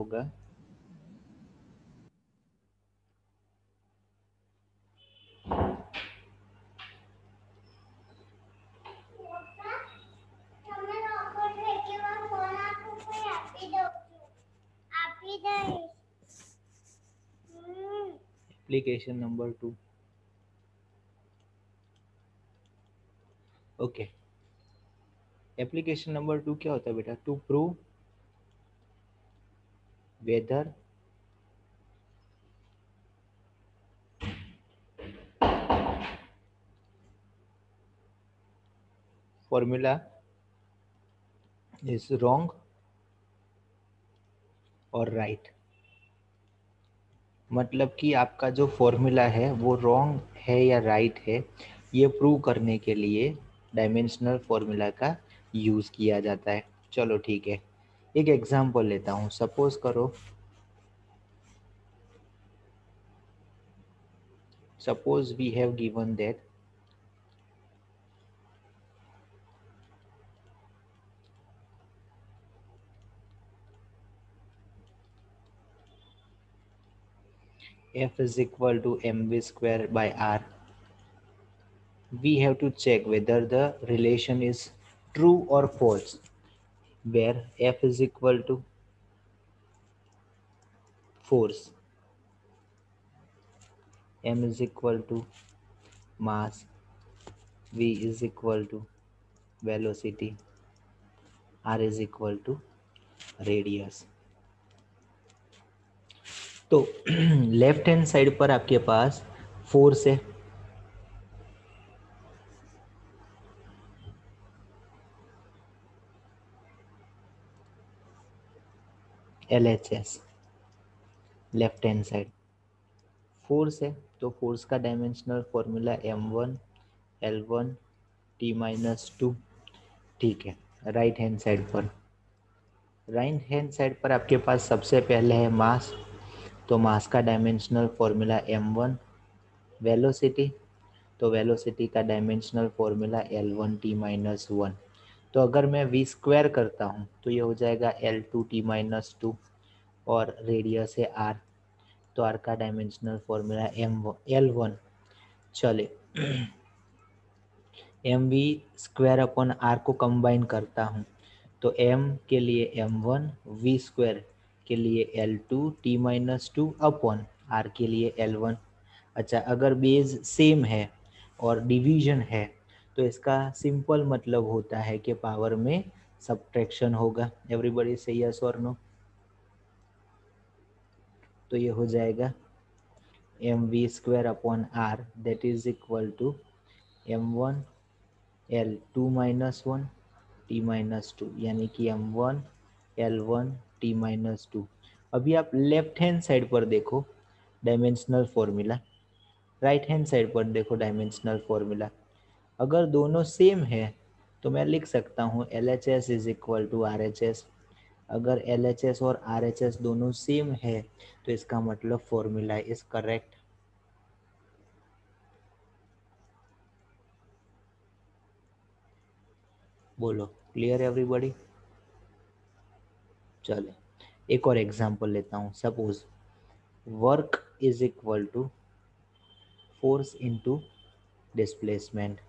होगा application number 2। Okay, application number 2 क्या होता है बेटा? To prove whether formula is wrong और राइट। मतलब कि आपका जो फॉर्मूला है वो रॉन्ग है या राइट है, ये प्रूव करने के लिए डायमेंशनल फॉर्मूला का यूज़ किया जाता है। चलो ठीक है, एक एग्जांपल लेता हूँ। सपोज करो, suppose we have given that f is equal to mv square by r. We have to check whether the relation is true or false, where f is equal to force, m is equal to mass, v is equal to velocity, r is equal to radius। तो left hand side पर आपके पास force है, LHS। Left hand side force है, तो force का dimensional formula m1 L1 T-2। ठीक है, राइट हैंड साइड पर, राइट हैंड साइड पर आपके पास सबसे पहले है मास, तो मास का डायमेंशनल फॉर्मूला m1। वेलोसिटी, तो वेलोसिटी का डायमेंशनल फॉर्मूला L1T-1। तो अगर मैं v स्क्वायर करता हूँ तो ये हो जाएगा L2T-2 और रेडियस है r, तो r का डायमेंशनल फॉर्मूला L1। चले mv स्क्वायर अपॉन r को कंबाइन करता हूँ तो m के लिए m1, v स्क्वायर के लिए L2T-2 अपॉन r के लिए L1। अच्छा, अगर बेस सेम है और डिवीजन है तो इसका सिंपल मतलब होता है कि पावर में सब्ट्रैक्शन होगा। एवरीबॉडी से यस और नो? तो ये हो जाएगा mv square upon r that is equal to m1 L2-1 T-2, यानी कि m1 L1 T-2। अभी आप लेफ्ट हैंड साइड पर देखो dimensional formula, right hand side पर देखो डायमेंशनल फॉर्मूला। अगर दोनों सेम है तो मैं लिख सकता हूँ LHS is equal to RHS। अगर LHS और RHS दोनों सेम है तो इसका मतलब फॉर्मूला इज करेक्ट। बोलो, क्लियर एवरीबॉडी? चले एक और एग्जांपल लेता हूँ। Suppose work is equal to force into displacement.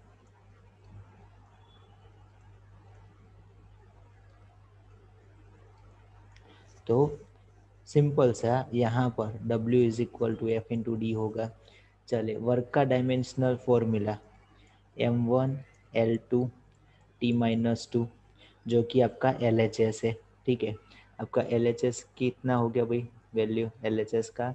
तो सिंपल सा यहाँ पर W is equal to F into D होगा। चले वर्क का dimensional formula m1 L2 T-2 जो कि आपका LHS है। ठीक है, आपका LHS कितना हो गया भाई? वैल्यू LHS का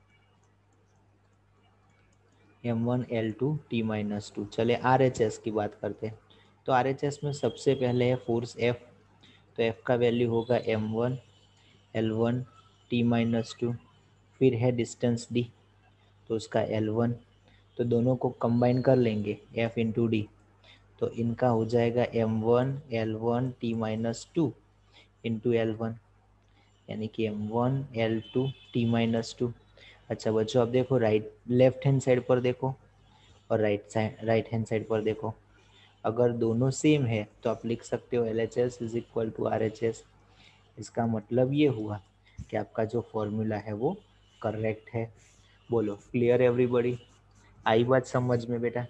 m1 L2 T-2। चले RHS की बात करते हैं। तो RHS में सबसे पहले है फोर्स F, तो F का वैल्यू होगा m1 L1 T-2। फिर है डिस्टेंस D, तो उसका L1। तो दोनों को कंबाइन कर लेंगे F इंटू डी, तो इनका हो जाएगा m1 L1 T-2 into L1, यानी कि m1 L2 T-2। अच्छा बच्चों, अब देखो राइट लेफ्ट हैंड साइड पर देखो और राइट हैंड साइड पर देखो। अगर दोनों सेम है तो आप लिख सकते हो LHS is equal to RHS। इसका मतलब ये हुआ कि आपका जो फॉर्मूला है वो करेक्ट है। बोलो क्लियर एवरीबॉडी? आई बात समझ में बेटा?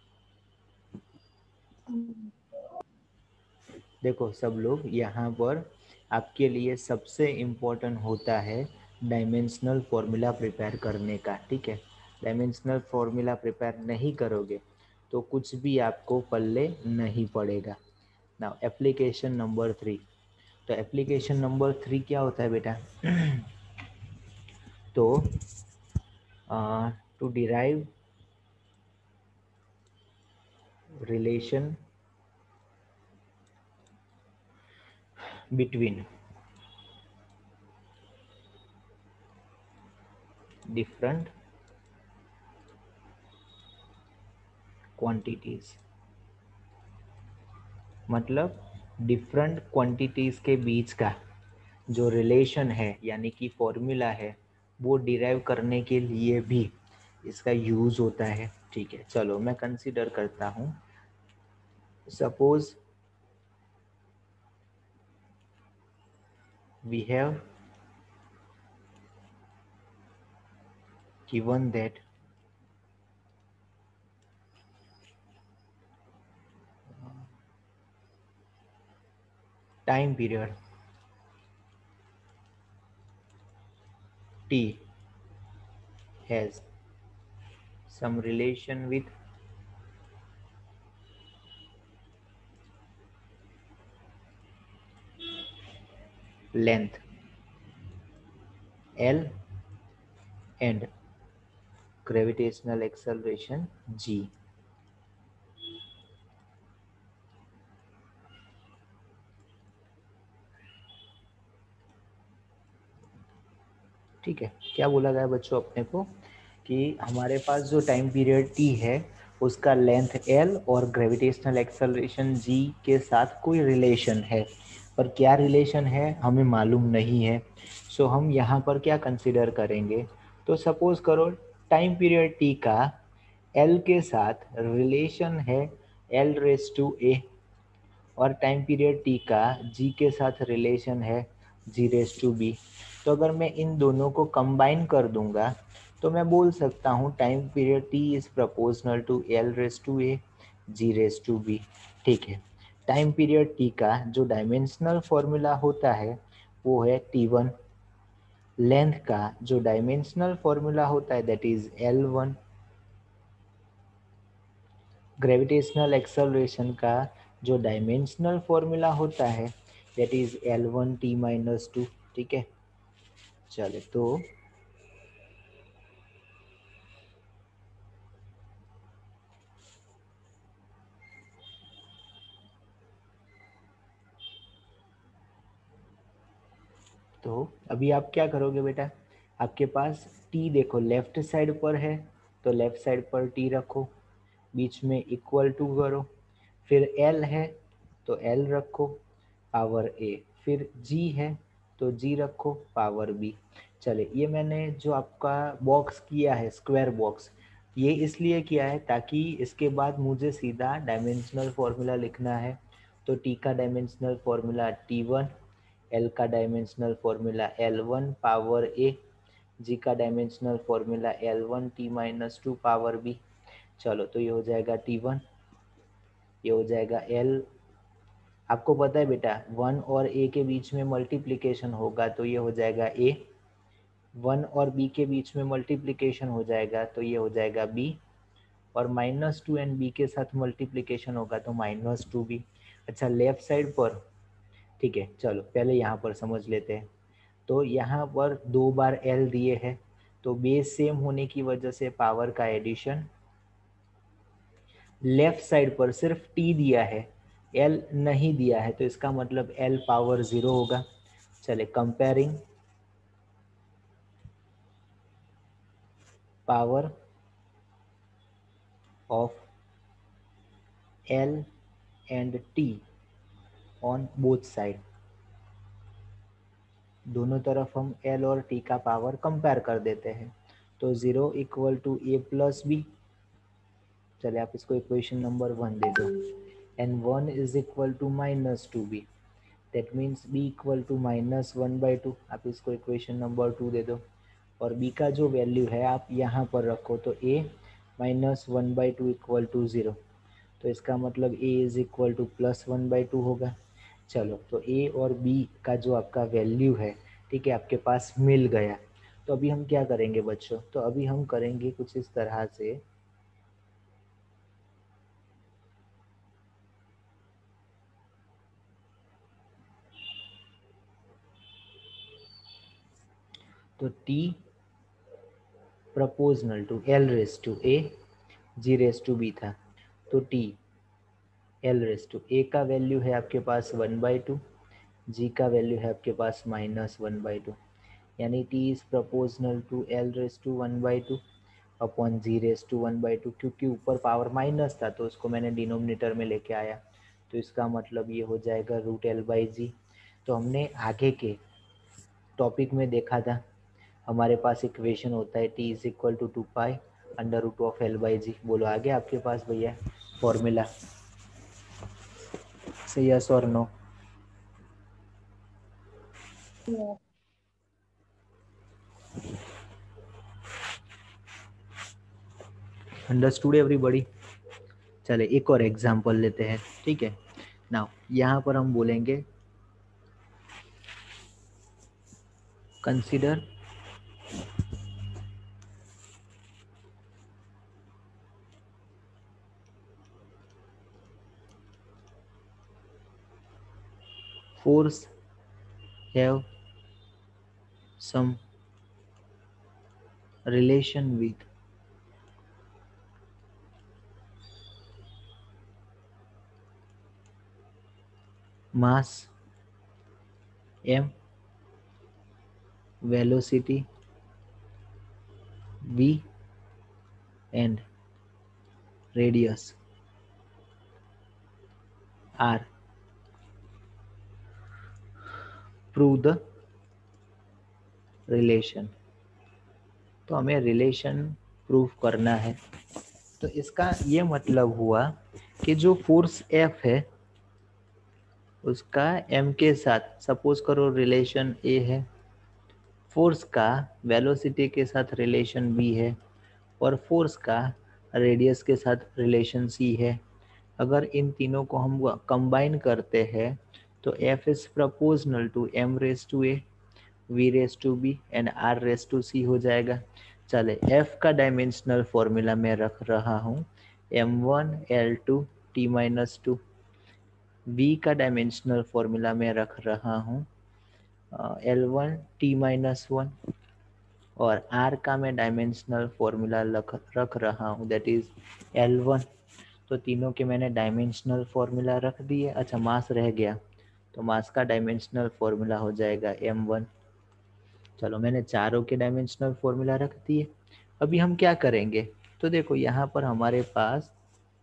देखो सब लोग, यहाँ पर आपके लिए सबसे इम्पोर्टेंट होता है डायमेंशनल फॉर्मूला प्रिपेयर करने का, ठीक है। डायमेंशनल फॉर्मूला प्रिपेयर नहीं करोगे तो कुछ भी आपको पल्ले नहीं पड़ेगा। Now application number 3। तो एप्लीकेशन नंबर 3 क्या होता है बेटा? तो to derive relation between different quantities, मतलब डिफरेंट क्वांटिटीज के बीच का जो रिलेशन है यानी कि फॉर्मूला है वो डिराइव करने के लिए भी इसका यूज होता है, ठीक है। चलो मैं कंसीडर करता हूँ, suppose we have given that time period t has some relation with length L and gravitational acceleration g। ठीक है, क्या बोला गया बच्चों अपने को कि हमारे पास जो टाइम पीरियड t है उसका लेंथ l और ग्रेविटेशनल एक्सेलरेशन g के साथ कोई रिलेशन है, पर क्या रिलेशन है हमें मालूम नहीं है। सो हम यहाँ पर क्या कंसीडर करेंगे, तो सपोज करो टाइम पीरियड t का l के साथ रिलेशन है l रेस टू a, और टाइम पीरियड t का g के साथ रिलेशन है g रेस टू b। तो अगर मैं इन दोनों को कंबाइन कर दूंगा तो मैं बोल सकता हूँ time period t is proportional to l raise to a g raise to b, ठीक है। टाइम पीरियड t का जो डायमेंशनल फॉर्मूला होता है वो है t1। लेंथ का जो डायमेंशनल फॉर्मूला होता है that is l1। Gravitational acceleration का जो डायमेंशनल फॉर्मूला होता है दैट इज L1t-2, ठीक है। चले तो अभी आप क्या करोगे बेटा, आपके पास t देखो लेफ्ट साइड पर है तो लेफ्ट साइड पर t रखो, बीच में इक्वल टू करो, फिर l है तो l रखो पावर a, फिर g है तो g रखो पावर b। चले ये मैंने जो आपका बॉक्स किया है स्क्वायर बॉक्स, ये इसलिए किया है ताकि इसके बाद मुझे सीधा डायमेंशनल फॉर्मूला लिखना है। तो t का डायमेंशनल फॉर्मूला t1, L का dimensional formula L1 power a, G का dimensional formula L1t-2 power b। चलो तो ये हो जाएगा t1, ये हो जाएगा L। आपको पता है बेटा 1 और a के बीच में मल्टीप्लिकेशन होगा तो ये हो जाएगा a, 1 और b के बीच में मल्टीप्लिकेशन हो जाएगा तो ये हो जाएगा b, और -2 एंड b के साथ मल्टीप्लिकेशन होगा तो -2b। अच्छा लेफ्ट साइड पर, ठीक है चलो पहले यहाँ पर समझ लेते हैं। तो यहाँ पर 2 बार l दिए हैं तो बेस सेम होने की वजह से पावर का एडिशन, लेफ्ट साइड पर सिर्फ t दिया है l नहीं दिया है तो इसका मतलब l पावर 0 होगा। चले comparing power of l and t on both side, दोनों तरफ हम l और t का पावर कंपेयर कर देते हैं। तो 0 equal to a plus B, चले आप इसको इक्वेशन नंबर 1 दे दो, and 1 is equal to -2b। That means b equal to -1/2, आप इसको इक्वेशन नंबर 2 दे दो, और b का जो वैल्यू है आप यहाँ पर रखो, तो a -1/2 इक्वल टू 0, तो इसका मतलब a इज इक्वल टू +1/2 होगा। चलो, तो a और b का जो आपका वैल्यू है, ठीक है, आपके पास मिल गया। तो अभी हम क्या करेंगे बच्चों, तो अभी हम करेंगे कुछ इस तरह से, तो t proportional to l raise to a g raise to b था, तो t l raise to a का वैल्यू है आपके पास 1/2, g का वैल्यू है आपके पास -1/2, यानी t is proportional to l raise to 1/2 upon g raise to 1/2, क्योंकि ऊपर पावर माइनस था तो उसको मैंने डिनोमिनेटर में लेके आया, तो इसका मतलब ये हो जाएगा √l/g। तो हमने आगे के टॉपिक में देखा था, हमारे पास इक्वेशन होता है t is equal to 2π√l/g। बोलो आगे आपके पास भैया फॉर्मूला से, यस और नो? Understood everybody? चले एक और एग्जांपल लेते हैं, ठीक है। नाउ यहाँ पर हम बोलेंगे consider force have some relation with mass m, velocity v, and radius r. Prove the relation। तो हमें रिलेशन प्रूव करना है। तो इसका ये मतलब हुआ कि जो फोर्स F है उसका M के साथ सपोज करो रिलेशन A है, फोर्स का वेलोसिटी के साथ रिलेशन B है, और फोर्स का रेडियस के साथ रिलेशन C है। अगर इन तीनों को हम कंबाइन करते हैं तो F is proportional to M raise to A, V raise to B and R raise to C हो जाएगा। चले, F का डायमेंशनल फॉर्मूला मैं रख रहा हूँ M1 L2 T-2, V का डायमेंशनल फॉर्मूला मैं रख रहा हूँ L1 T-1, और R का मैं डायमेंशनल फॉर्मूला रख रहा हूँ दैट इज L1। तो तीनों के मैंने डायमेंशनल फॉर्मूला रख दिए। अच्छा, मास रह गया, तो मास का डायमेंशनल फॉर्मूला हो जाएगा M1। चलो, मैंने चारों के डायमेंशनल फॉर्मूला रख दिए। अभी हम क्या करेंगे, तो देखो यहाँ पर हमारे पास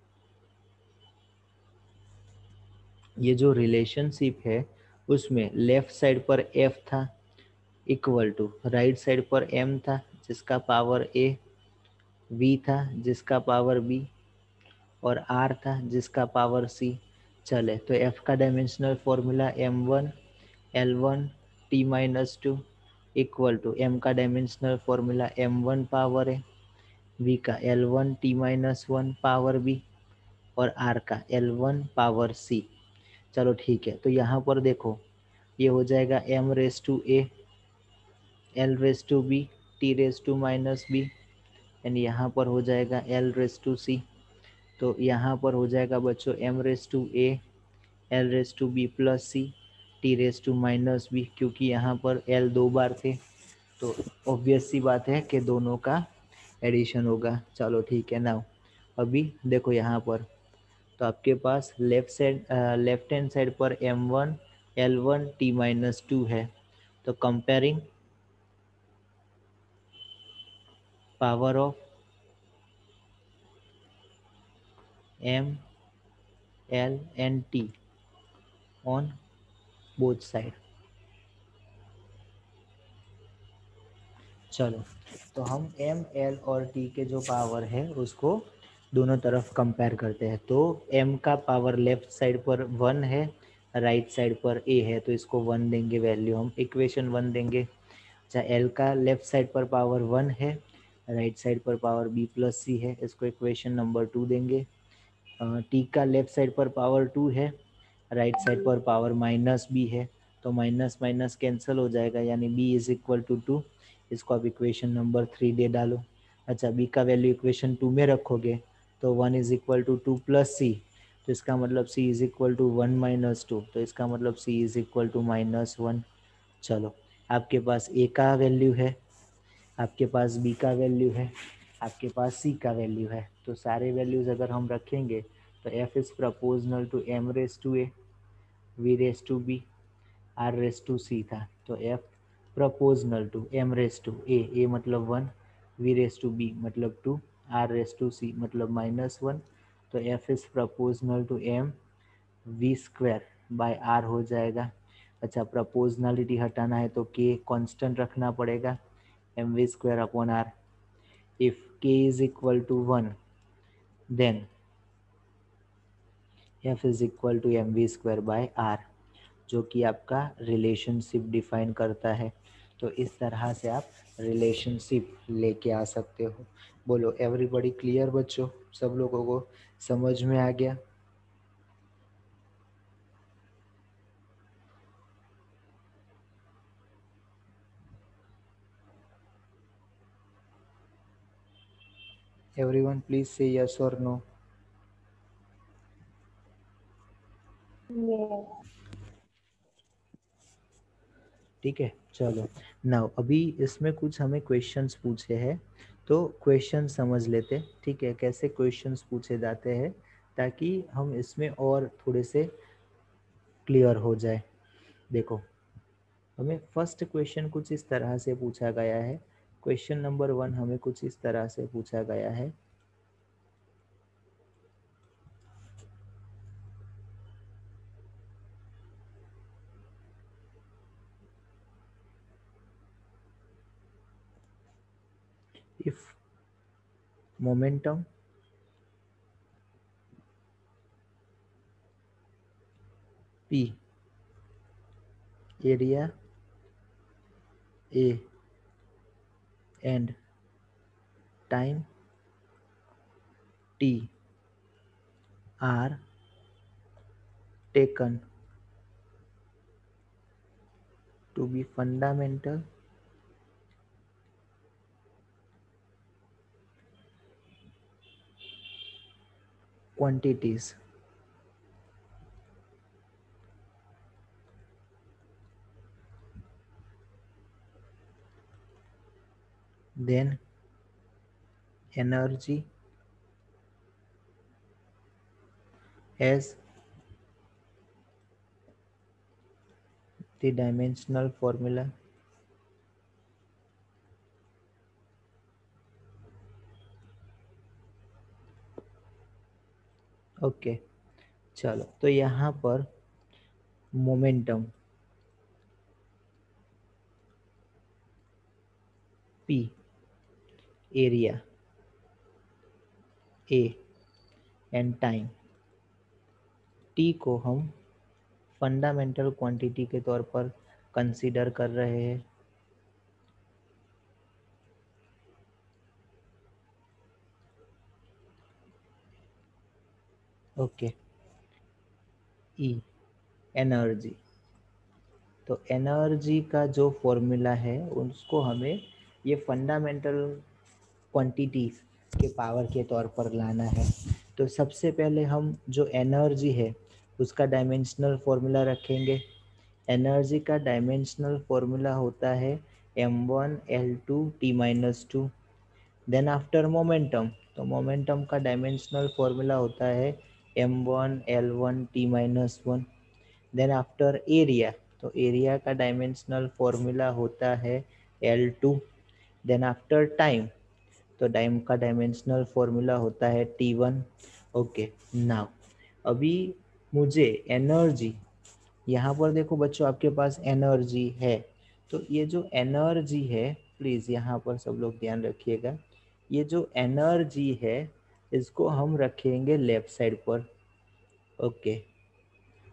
ये जो रिलेशनशिप है उसमें लेफ्ट साइड पर F था इक्वल टू राइट साइड पर M था जिसका पावर A, V था जिसका पावर B, और R था जिसका पावर C। चले, तो F का dimensional formula M1 L1 T-2 equal to M का dimensional formula M1 power A, V का L1 T-1 पावर B, और R का L1 पावर C। चलो ठीक है, तो यहाँ पर देखो ये हो जाएगा M raise to A, L raise to B, T raise to -B, and यहाँ पर हो जाएगा L रेस टू C। तो यहाँ पर हो जाएगा बच्चों M raise to A, L raise to B plus C, T raise to -B, क्योंकि यहाँ पर L 2 बार थे तो ऑब्वियस सी बात है कि दोनों का एडिशन होगा। चलो ठीक है। नाउ अभी देखो यहाँ पर, तो आपके पास लेफ्ट हैंड साइड पर M1 L1 T-2 है, तो comparing power of M, L and T on both side. चलो, तो हम M, L और T के जो पावर है उसको दोनों तरफ कंपेयर करते हैं। तो M का पावर लेफ्ट साइड पर 1 है, राइट साइड पर ए है तो इसको 1 देंगे वैल्यू, हम इक्वेशन 1 देंगे। अच्छा, एल का लेफ्ट साइड पर पावर 1 है, राइट साइड पर पावर बी प्लस सी है, इसको इक्वेशन नंबर 2 देंगे। टी का लेफ्ट साइड पर पावर 2 है, राइट साइड पर पावर माइनस बी है, तो माइनस माइनस कैंसिल हो जाएगा, यानी बी इज इक्वल टू 2। इसको आप इक्वेशन नंबर 3 दे डालो। अच्छा, बी का वैल्यू इक्वेशन 2 में रखोगे तो 1 इज इक्वल टू 2 प्लस सी, तो इसका मतलब C is equal to 1 minus 2, तो इसका मतलब सी इज इक्वल टू -1। चलो, आपके पास ए का वैल्यू है, आपके पास बी का वैल्यू है, आपके पास सी का वैल्यू है, तो सारे वैल्यूज अगर हम रखेंगे तो F is proportional to M raise to A, V raise to B, R raise to C था, तो F proportional to M raise to A मतलब 1, वी रेस टू बी मतलब 2, आर रेस टू सी मतलब -1, तो F is proportional to M V square by R हो जाएगा। अच्छा, प्रपोजनलिटी हटाना है तो के कांस्टेंट रखना पड़ेगा, M V square upon R. If K is equal to 1 then F is equal to M V square by R, जो कि आपका रिलेशनशिप डिफाइन करता है। तो इस तरह से आप रिलेशनशिप लेके आ सकते हो। बोलो एवरीबॉडी क्लियर बच्चों, सब लोगों को समझ में आ गया? एवरीवन प्लीज से यस और नो। ठीक है, चलो। नाउ अभी इसमें कुछ हमें क्वेश्चंस पूछे हैं, तो क्वेश्चन समझ लेते, ठीक है, कैसे क्वेश्चंस पूछे जाते हैं, ताकि हम इसमें और थोड़े से क्लियर हो जाए। देखो, हमें फर्स्ट क्वेश्चन कुछ इस तरह से पूछा गया है, क्वेश्चन नंबर 1 हमें कुछ इस तरह से पूछा गया है। If momentum P, area A, and time T are taken to be fundamental quantities, then energy as the dimensional formula okay. चलो, तो यहाँ पर momentum P, area A and time T को हम फंडामेंटल क्वांटिटी के तौर पर कंसीडर कर रहे हैं। ओके। E, एनर्जी, तो एनर्जी का जो फॉर्मूला है उसको हमें ये फंडामेंटल क्वांटिटीज के पावर के तौर पर लाना है। तो सबसे पहले हम जो एनर्जी है उसका डायमेंशनल फॉर्मूला रखेंगे। एनर्जी का डायमेंशनल फॉर्मूला होता है m1 L2 T-2। Then after momentum, तो मोमेंटम का डायमेंशनल फॉर्मूला होता है m1 L1 T-1। Then after area, तो एरिया का डायमेंशनल फॉर्मूला होता है L2। देन आफ्टर टाइम, तो टाइम का डायमेंशनल फॉर्मूला होता है T1। ओके, नाउ अभी मुझे एनर्जी, यहाँ पर देखो बच्चों आपके पास एनर्जी है, तो ये जो एनर्जी है, प्लीज़ यहाँ पर सब लोग ध्यान रखिएगा, ये जो एनर्जी है इसको हम रखेंगे लेफ्ट साइड पर। ओके,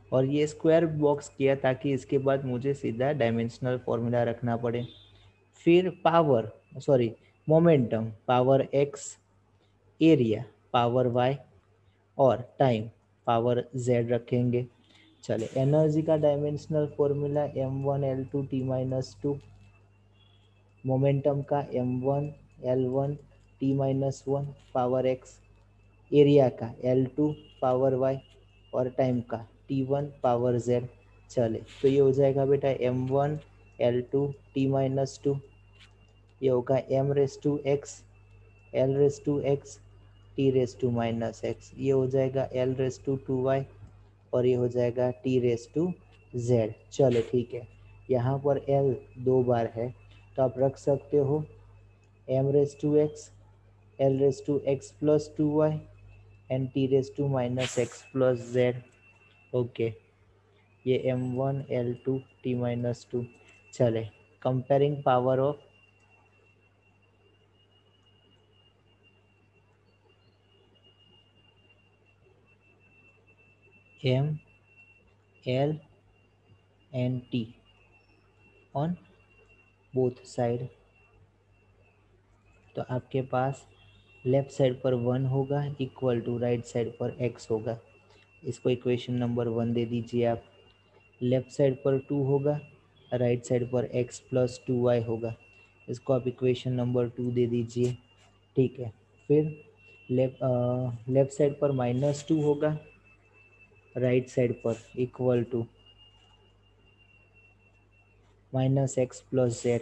और ये स्क्वायर बॉक्स किया ताकि इसके बाद मुझे सीधा डायमेंशनल फॉर्मूला रखना पड़े। फिर power, sorry, momentum power X, area power Y और टाइम पावर जेड रखेंगे। चले, एनर्जी का dimensional formula m1 L2 T-2, momentum का m1 L1 T-1 power X, area का L2 पावर वाई और टाइम का T1 पावर जेड। चले, तो ये हो जाएगा बेटा m1 L2 T-2, ये होगा m⁻x, l⁻x, t⁻−x, ये हो जाएगा l⁻2y और ये हो जाएगा t⁻z। चलो ठीक है, यहाँ पर l 2 बार है तो आप रख सकते हो m⁻x, l⁻x plus 2y and t⁻−x plus z। Okay, ये m1 L2 T-2। चले, comparing power of m, l and t on both side. तो आपके पास लेफ्ट साइड पर 1 होगा इक्वल टू राइट साइड पर x होगा। इसको इक्वेशन नंबर 1 दे दीजिए आप। लेफ्ट साइड पर 2 होगा, राइट साइड पर x प्लस 2y होगा। इसको आप इक्वेशन नंबर 2 दे दीजिए। ठीक है, फिर लेफ्ट साइड पर -2 होगा, राइट साइड पर equal to -x plus z।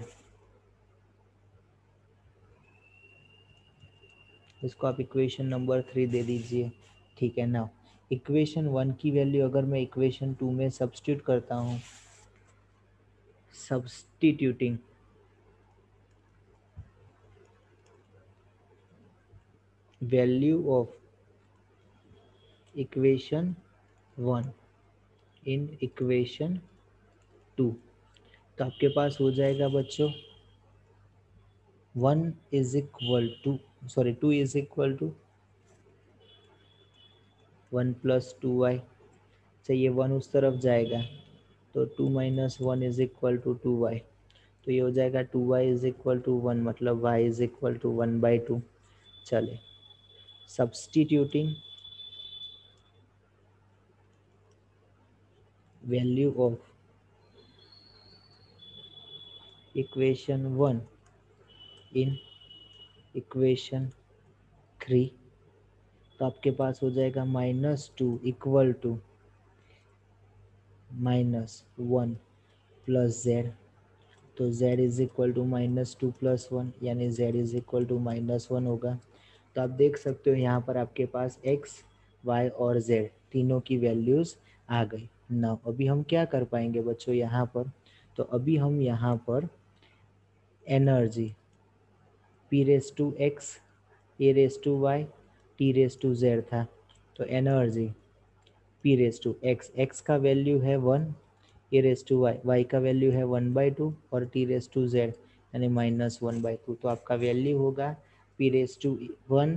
इसको आप इक्वेशन नंबर 3 दे दीजिए। ठीक है ना, इक्वेशन 1 की वैल्यू अगर मैं इक्वेशन 2 में सब्स्टिट्यूट करता हूँ, substituting value of equation 1 in equation 2, तो आपके पास हो जाएगा बच्चों 1 is equal to, sorry 2 is equal to 1 plus 2y। चाहिए 1 उस तरफ जाएगा तो 2 - 1 इज इक्वल टू 2y। तो ये हो जाएगा 2y इज इक्वल टू 1, मतलब y इज इक्वल टू 1/2। चले, substituting value of equation 1 in equation 3, तो आपके पास हो जाएगा -2 इक्वल टू -1 प्लस z। तो z is equal to -2 plus 1, यानी z इज इक्वल टू -1 होगा। तो आप देख सकते हो यहाँ पर आपके पास x, y और z तीनों की वैल्यूज़ आ गई ना। अभी हम क्या कर पाएंगे बच्चों यहाँ पर, तो अभी हम यहाँ पर एनर्जी p⁻x, a⁻y, t⁻z था। तो एनर्जी p⁻x, x का वैल्यू है 1, a⁻y, y का वैल्यू है 1/2 और t⁻z यानी -1/2। तो आपका वैल्यू होगा p⁻1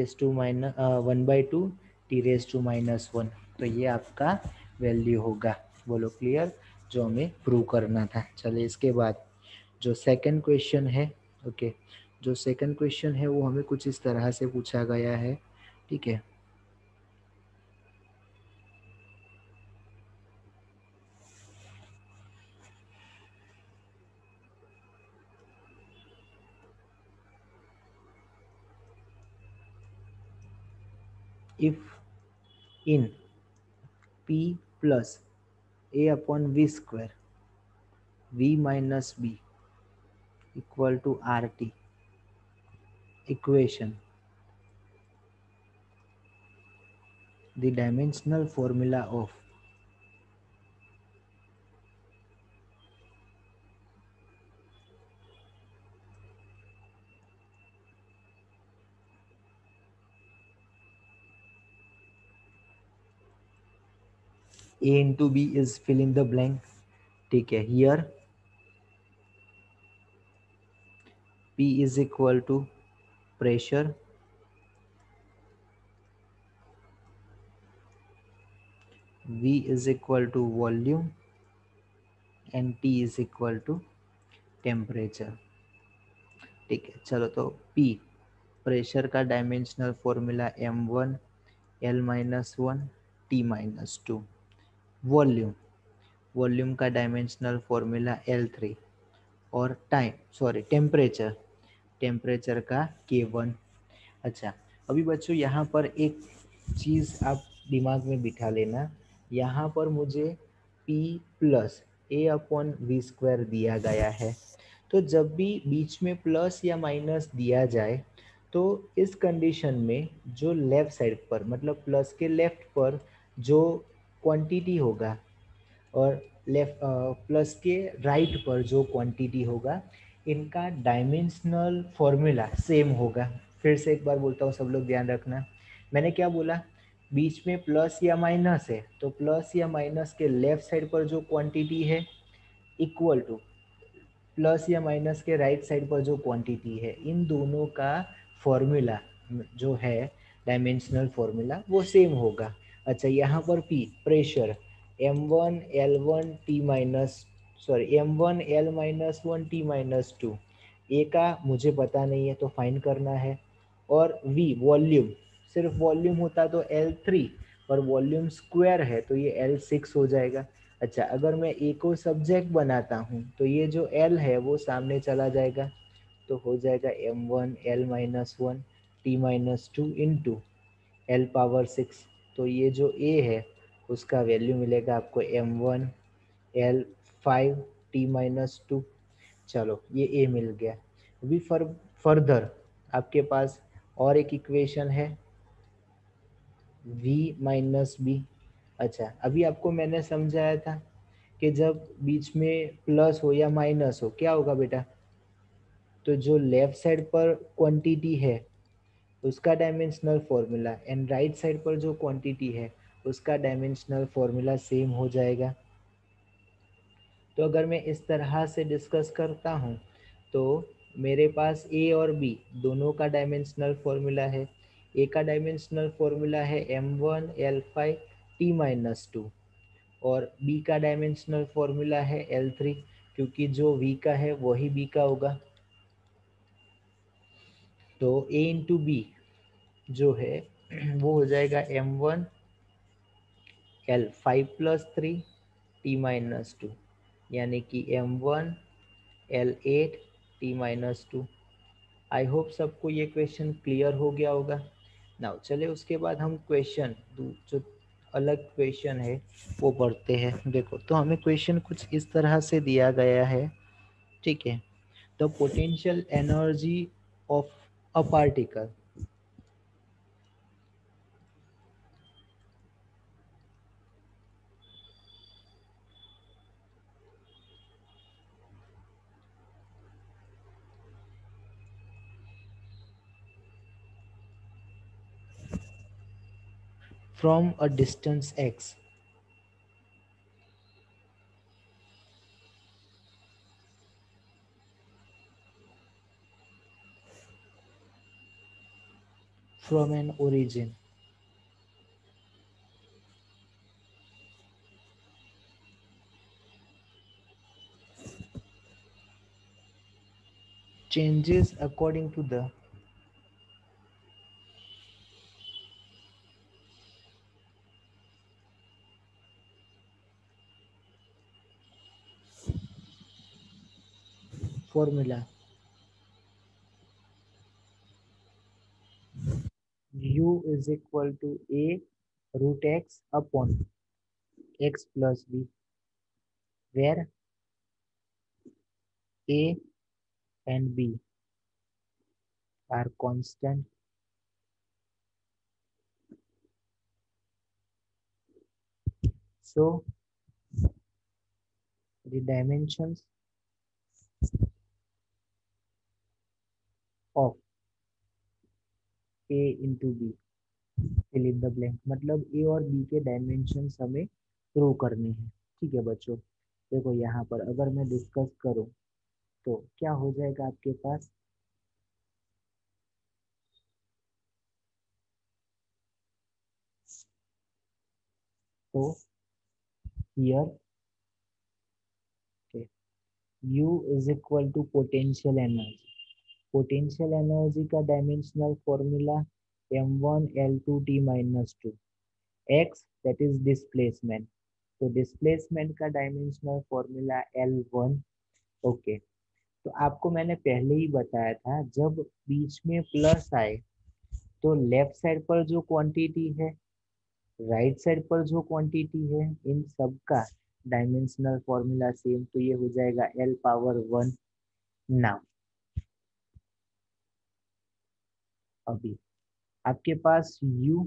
a⁻1/2 t⁻−1। तो ये आपका वैल्यू होगा। बोलो क्लियर, जो हमें प्रूव करना था। चलिए, इसके बाद जो सेकंड क्वेश्चन है, ओके, जो सेकंड क्वेश्चन है वो हमें कुछ इस तरह से पूछा गया है। ठीक है, if in p plus a upon v square v minus b equal to rt equation, the dimensional formula of a into b is fill in the blank। ठीक है, here p is equal to pressure, V is equal to volume and T is equal to temperature. ठीक है, चलो तो P pressure का dimensional formula m1 L-1 T-2। Volume volume का dimensional formula L3। और temperature temperature का K1। अच्छा, अभी बच्चों यहाँ पर एक चीज़ आप दिमाग में बिठा लेना, यहाँ पर मुझे P प्लस A/V² दिया गया है। तो जब भी बीच में प्लस या माइनस दिया जाए तो इस कंडीशन में जो लेफ़्ट साइड पर मतलब प्लस के लेफ़्ट पर जो क्वांटिटी होगा और लेफ्ट प्लस के राइट पर जो क्वांटिटी होगा, इनका डायमेंशनल फॉर्मूला सेम होगा। फिर से एक बार बोलता हूँ, सब लोग ध्यान रखना। मैंने क्या बोला, बीच में प्लस या माइनस है तो प्लस या माइनस के लेफ्ट साइड पर जो क्वांटिटी है इक्वल टू प्लस या माइनस के राइट साइड पर जो क्वांटिटी है, इन दोनों का फॉर्मूला जो है डायमेंशनल फॉर्मूला वो सेम होगा। अच्छा, यहाँ पर P pressure m1 L1 T-2 ए का मुझे पता नहीं है तो फाइंड करना है। और V वॉल्यूम, सिर्फ वॉल्यूम होता तो L3, पर वॉल्यूम स्क्वायर है तो ये L6 हो जाएगा। अच्छा, अगर मैं ए को सब्जेक्ट बनाता हूँ तो ये जो एल है वो सामने चला जाएगा, तो हो जाएगा m1 L-1 T-2 into L⁻⁶। तो ये जो ए है उसका वैल्यू मिलेगा आपको m1L5 T-2। चलो, ये ए मिल गया। अभी फर्दर आपके पास और एक इक्वेशन है V-B। अच्छा, अभी आपको मैंने समझाया था कि जब बीच में प्लस हो या माइनस हो क्या होगा बेटा, तो जो लेफ्ट साइड पर क्वांटिटी है उसका dimensional formula and right side पर जो क्वांटिटी है उसका डायमेंशनल फॉर्मूला सेम हो जाएगा। तो अगर मैं इस तरह से डिस्कस करता हूँ तो मेरे पास ए और बी दोनों का डायमेंशनल फॉर्मूला है। ए का डायमेंशनल फॉर्मूला है m1L5 T-2 और बी का डायमेंशनल फॉर्मूला है L3, क्योंकि जो वी का है वही बी का होगा। तो ए इंटू बी जो है वो हो जाएगा m1L5+3 T-2, यानी कि m1L8 T-2। आई होप सबको ये क्वेश्चन क्लियर हो गया होगा। नाउ चले उसके बाद हम क्वेश्चन जो अलग क्वेश्चन है वो पढ़ते हैं। देखो, तो हमें क्वेश्चन कुछ इस तरह से दिया गया है। ठीक है, the potential energy of a particle from a distance x from an origin changes according to the formula u is equal to a root x upon x plus b, where a and b are constant. So the dimensions of a into b, fill in the blank, मतलब ए और B के dimensions हमें prove करने हैं। ठीक है बच्चों, देखो यहाँ पर अगर मैं डिस्कस करूँ तो क्या हो जाएगा आपके पास, तो here U is equal to potential energy. Potential energy का dimensional formula m1 L2 T-2, x that is displacement, तो डिस्प्लेसमेंट का डायमेंशनल फॉर्मूला L1। ओके, तो आपको मैंने पहले ही बताया था जब बीच में प्लस आए तो लेफ्ट साइड पर जो क्वांटिटी है, राइट साइड पर जो क्वांटिटी है, इन सब का डायमेंशनल फॉर्मूला सेम, तो ये हो जाएगा L⁻1। नाउ अभी आपके पास U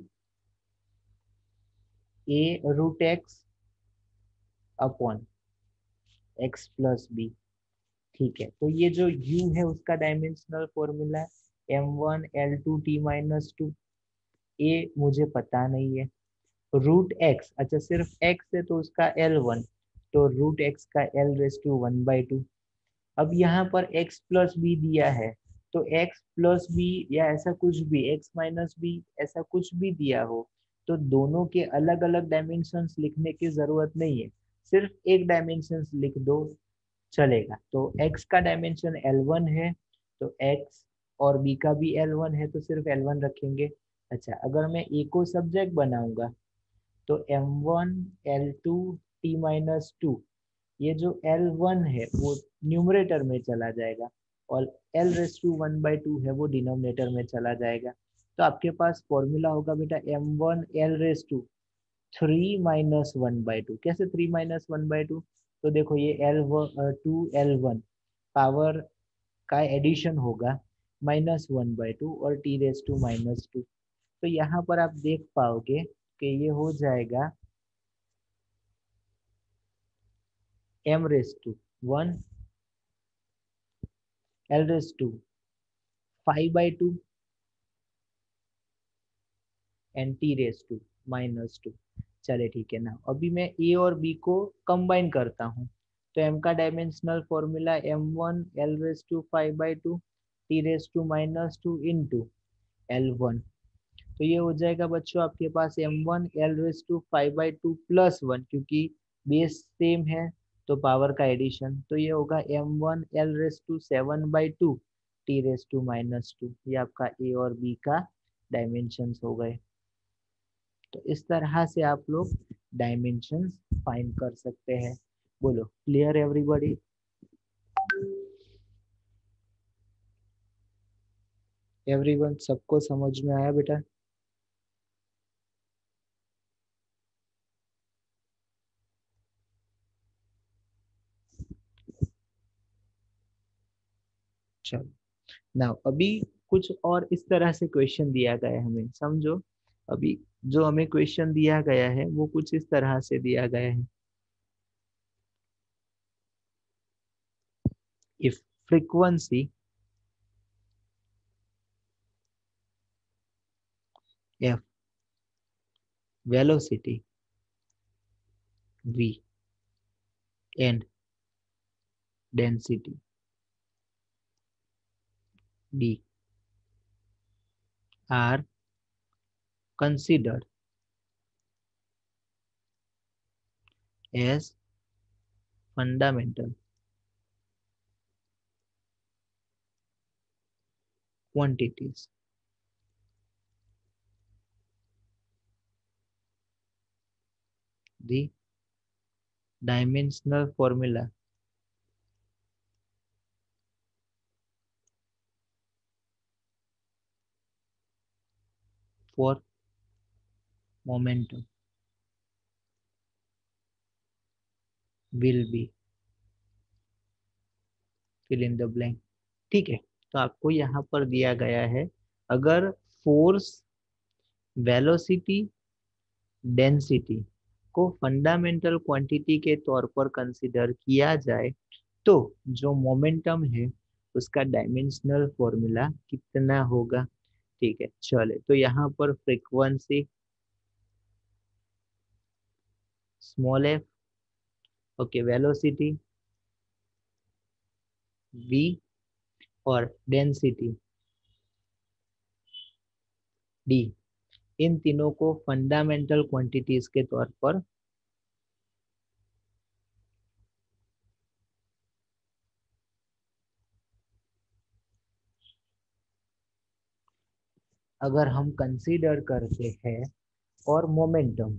A√x upon x plus b, ठीक है। तो ये जो U है उसका डायमेंशनल फॉर्मूला है m1 L2 T-2। A मुझे पता नहीं है, रूट एक्स, अच्छा सिर्फ x है तो उसका L1, तो रूट एक्स का L⁻1/2। अब यहाँ पर x प्लस बी दिया है, तो x प्लस बी या ऐसा कुछ भी, x माइनस बी, ऐसा कुछ भी दिया हो तो दोनों के अलग अलग डायमेंशंस लिखने की जरूरत नहीं है, सिर्फ एक डायमेंशंस लिख दो चलेगा। तो x का डायमेंशन L1 है, तो x और b का भी L1 है, तो सिर्फ L1 रखेंगे। अच्छा, अगर मैं a को सब्जेक्ट बनाऊंगा तो m1 L2 T-2, ये जो L1 है वो न्यूमरेटर में चला जाएगा और L⁻1/2 है वो डिनोमिनेटर में चला जाएगा। तो आपके पास फॉर्मूला होगा बेटा m1 L⁻3 - 1/2। कैसे 3 - 1/2? तो देखो ये L2 L1 पावर का एडिशन होगा -1/2 और T⁻²। तो यहाँ पर आप देख पाओगे कि ये हो जाएगा m⁻1 L⁻5/2 एंड T⁻²। चले ठीक है ना, अभी मैं ए और बी को कंबाइन करता हूँ, तो m का dimensional formula m1 L⁻5/2 T⁻² into L1। तो ये हो जाएगा बच्चों आपके पास m1 L⁻5/2 +1, क्योंकि बेस सेम है तो पावर का एडिशन, तो ये होगा m1 L⁻7/2 T⁻²। ये आपका ए और बी का डायमेंशंस हो गए। तो इस तरह से आप लोग डायमेंशंस फाइंड कर सकते हैं। बोलो क्लियर एवरीबॉडी? एवरीवन, सबको समझ में आया बेटा? चलो, नाउ अभी कुछ और इस तरह से क्वेश्चन दिया गया है हमें, समझो। अभी जो हमें क्वेश्चन दिया गया है वो कुछ इस तरह से दिया गया है। If frequency f, velocity v and density d are considered as fundamental quantities, the dimensional formula for momentum will be fill in the blank। ठीक है, तो आपको यहाँ पर दिया गया है, अगर फोर्स, वेलोसिटी, डेंसिटी को फंडामेंटल क्वांटिटी के तौर पर कंसीडर किया जाए तो जो मोमेंटम है उसका डायमेंशनल फॉर्मूला कितना होगा। ठीक है, चले तो यहाँ पर frequency small f, okay, velocity v और डेंसिटी डी, इन तीनों को फंडामेंटल क्वांटिटीज के तौर पर अगर हम कंसीडर करते हैं और मोमेंटम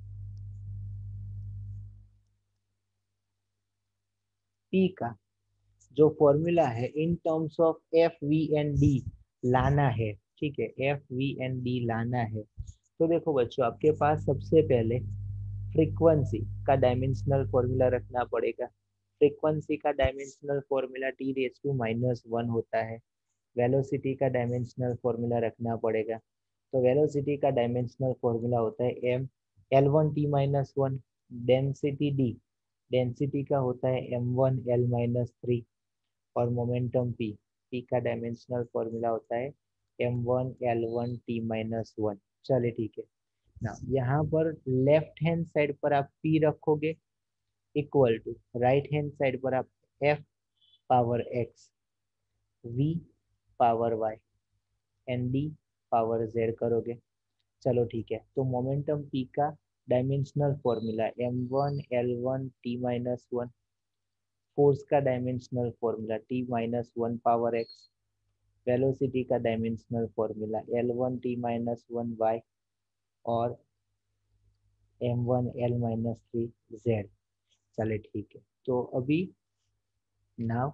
पी का जो फॉर्मूला है in terms of f v and d लाना है, ठीक है, एफ वी एंड डी लाना है, तो देखो बच्चों आपके पास सबसे पहले फ्रीक्वेंसी का डायमेंशनल फॉर्मूला रखना पड़ेगा। फ्रीक्वेंसी का dimensional formula t raise to minus one होता है। वेलोसिटी का डायमेंशनल फॉर्मूला रखना पड़ेगा। तो वेलोसिटी का डायमेंशनल फॉर्मूला होता है m l one t minus one. Density d, density का होता है m one l minus three. और मोमेंटम पी, पी का डायमेंशनल फॉर्मूला होता है m one l one t minus one. चलिए ठीक है ना, यहाँ पर लेफ्ट हैंड साइड पर आप पी रखोगे equal to right hand side पर आप f power x v power y and d power z करोगे। चलो ठीक है, तो मोमेंटम पी का dimensional formula m one l one t minus one. Force का dimensional formula t minus one power x. Velocity का dimensional formula l one t minus one y और m one l minus three z. चले ठीक है, तो अभी now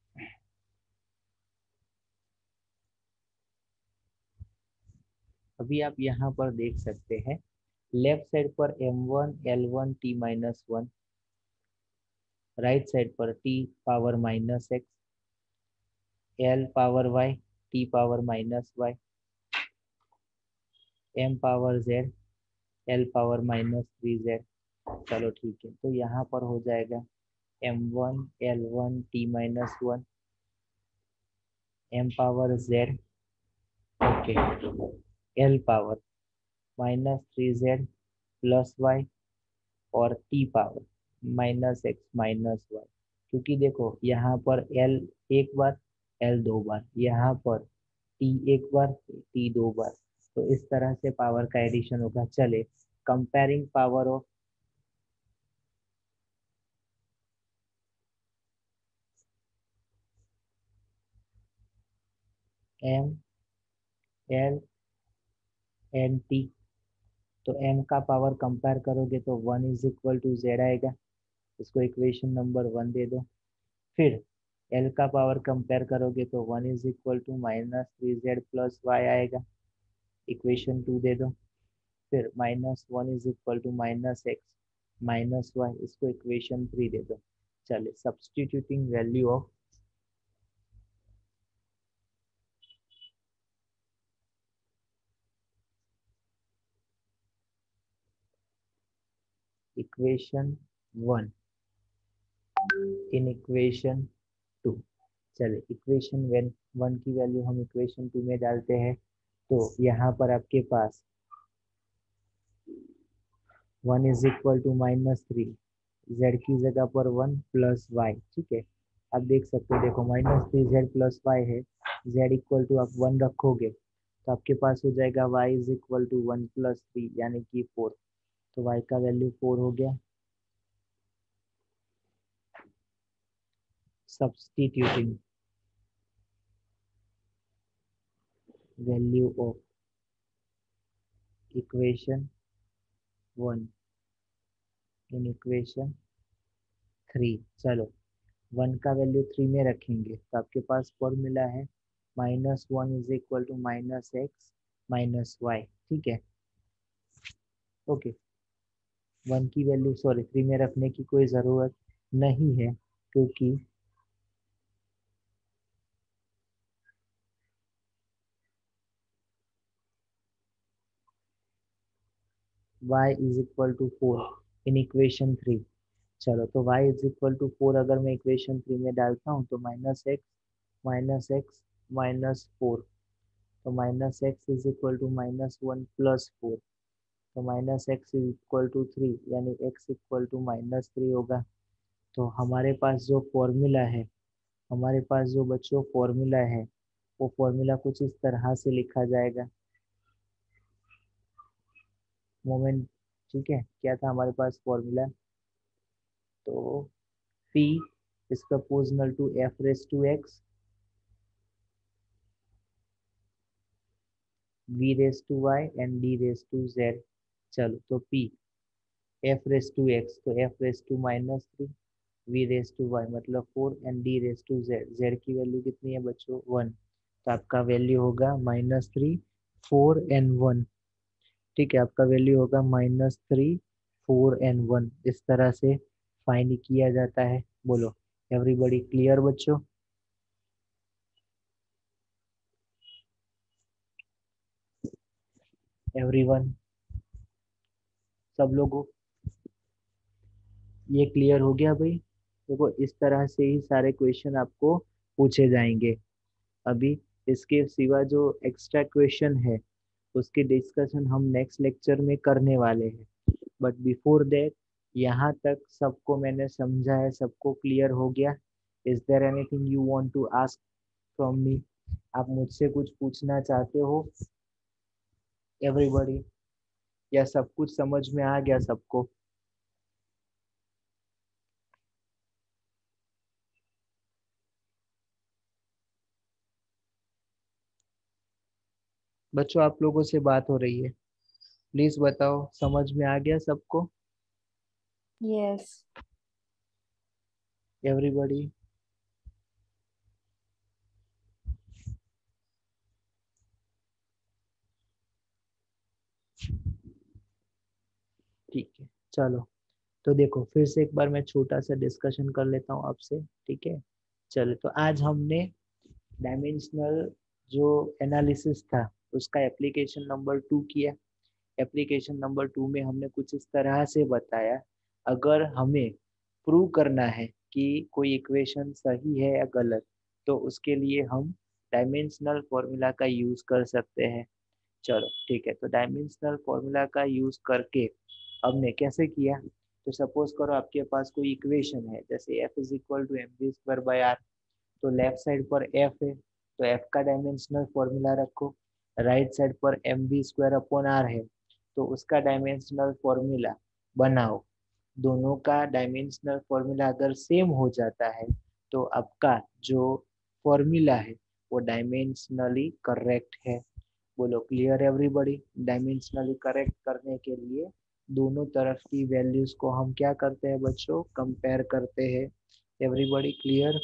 अभी आप यहाँ पर देख सकते हैं लेफ्ट साइड पर m one l one t minus one, right side पर t power minus x l power y t power minus y m power z l power minus three z. चलो ठीक है, तो यहाँ पर हो जाएगा m one l one t minus one m power z, okay, l power minus three z plus y और t power minus x minus y. क्योंकि देखो यहाँ पर एल एक बार एल दो बार, यहाँ पर टी एक बार टी दो बार, तो इस तरह से पावर का एडिशन होगा। चले comparing power of m l and t, तो एम का पावर कंपेयर करोगे तो one is equal to z आएगा, इसको इक्वेशन नंबर वन दे दो। फिर एल का पावर कंपेयर करोगे तो one is equal to minus three z plus y आएगा, इक्वेशन टू दे दो। फिर minus one is equal to minus x minus y, इसको इक्वेशन थ्री दे दो। चले substituting value of equation one in equation two. चले इक्वेशन वन वन की वैल्यू हम इक्वेशन टू में डालते हैं, तो यहाँ पर आपके पास one is equal to minus three, z की जगह पर वन प्लस वाई, ठीक है। आप देख सकते हो, देखो minus three z plus y है, जेड इक्वल टू आप वन रखोगे तो आपके पास हो जाएगा y is equal to one plus three यानी कि फोर। तो वाई का वैल्यू फोर हो गया। Substituting value of equation one in equation three. चलो वन का वैल्यू थ्री में रखेंगे तो आपके पास फॉर्मूला है minus one is equal to minus x minus y, ठीक है, ओके। वन की वैल्यू सॉरी थ्री में रखने की कोई ज़रूरत नहीं है, क्योंकि y is equal to four in equation three. चलो तो y is equal to four अगर मैं इक्वेशन थ्री में डालता हूँ तो माइनस एक्स माइनस फोर, तो minus x is equal to minus one plus four, तो minus x is equal to three यानी x equal to minus three होगा। तो हमारे पास जो फॉर्मूला है, हमारे पास जो बच्चों फॉर्मूला है वो फॉर्मूला कुछ इस तरह से लिखा जाएगा। मोमेंट, ठीक है, क्या था हमारे पास फॉर्मूला, तो P is proportional to f raise to x v raise to y and d raise to z। चलो तो p f raise to x तो f raise to -3, v raise to y मतलब 4 and d raise to z। z की वैल्यू कितनी है बच्चों 1, तो आपका वैल्यू होगा -3 4 एंड 1। ठीक है, आपका वैल्यू होगा -3 4 एंड 1। इस तरह से फाइंड किया जाता है। बोलो एवरीबॉडी क्लियर बच्चों? एवरीवन, सब लोगों ये क्लियर हो गया भाई? देखो इस तरह से ही सारे क्वेश्चन आपको पूछे जाएंगे। अभी इसके सिवा जो एक्स्ट्रा क्वेश्चन है उसकी डिस्कशन हम नेक्स्ट लेक्चर में करने वाले हैं। बट बिफोर दैट यहाँ तक सबको मैंने समझा है, सबको क्लियर हो गया? Is there anything you want to ask from me? आप मुझसे कुछ पूछना चाहते हो एवरीबॉडी, या सब कुछ समझ में आ गया सबको? बच्चों आप लोगों से बात हो रही है, प्लीज बताओ समझ में आ गया सबको? यस। एवरीबॉडी ठीक है। चलो तो देखो फिर से एक बार मैं छोटा सा डिस्कशन कर लेता हूँ आपसे, ठीक है? चलो तो आज हमने डायमेंशनल जो एनालिसिस था उसका एप्लीकेशन नंबर 2 किया। एप्लीकेशन नंबर 2 में हमने कुछ इस तरह से बताया, अगर हमें प्रूव करना है कि कोई इक्वेशन सही है या गलत, तो उसके लिए हम डायमेंशनल फॉर्मूला का यूज कर सकते हैं। चलो ठीक है, तो डायमेंशनल फॉर्मूला का यूज करके हमने कैसे किया? तो सपोज करो आपके पास कोई इक्वेशन है, जैसे f is equal to mv² तो लेफ्ट साइड पर f है तो f का डायमेंशनल फॉर्मूला रखो। राइट साइड पर mv² है तो उसका डायमेंशनल फॉर्मूला बनाओ। दोनों का डायमेंशनल फॉर्मूला अगर सेम हो जाता है तो आपका जो फॉर्मूला है वो डायमेंशनली करेक्ट है। बोलो क्लियर एवरीबॉडी? डायमेंशनली करेक्ट करने के लिए दोनों तरफ की वैल्यूज को हम क्या करते हैं बच्चों? कंपेयर करते हैं। Everybody clear?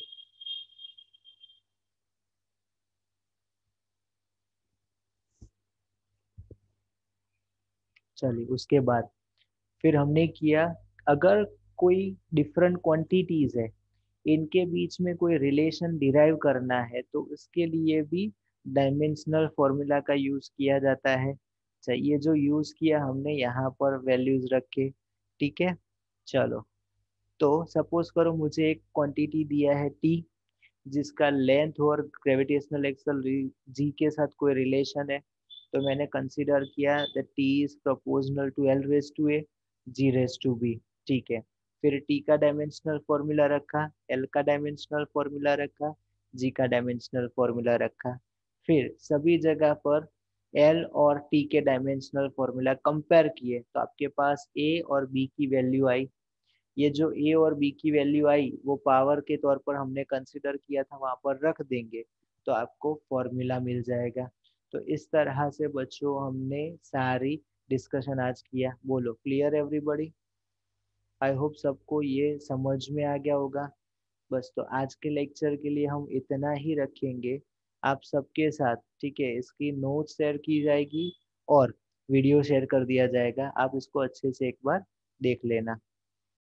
चलिए उसके बाद फिर हमने किया, अगर कोई डिफरेंट क्वांटिटीज है इनके बीच में कोई रिलेशन डिराइव करना है तो उसके लिए भी डायमेंशनल फॉर्मूला का यूज किया जाता है। चाहिए जो यूज किया हमने यहाँ पर वैल्यूज रखे, ठीक है? चलो तो सपोज करो मुझे एक क्वांटिटी दिया है टी, जिसका लेंथ और ग्रेविटेशनल एक्सल जी के साथ कोई रिलेशन है। तो मैंने कंसीडर किया that T is proportional to L raise to a G raise to B. ठीक है, फिर टी का डायमेंशनल फॉर्मूला रखा, एल का डायमेंशनल फॉर्मूला रखा, जी का डायमेंशनल फॉर्मूला रखा। फिर सभी जगह पर एल और टी के डायमेंशनल फॉर्मूला कंपेयर किए तो आपके पास ए और बी की वैल्यू आई। ये जो ए और बी की वैल्यू आई वो पावर के तौर पर हमने कंसिडर किया था, वहां पर रख देंगे तो आपको फॉर्मूला मिल जाएगा। तो इस तरह से बच्चों हमने सारी डिस्कशन आज किया। बोलो क्लियर एवरीबॉडी? आई होप सबको ये समझ में आ गया होगा। बस तो आज के लेक्चर के लिए हम इतना ही रखेंगे आप सबके साथ, ठीक है? इसकी नोट शेयर की जाएगी और वीडियो शेयर कर दिया जाएगा, आप इसको अच्छे से एक बार देख लेना।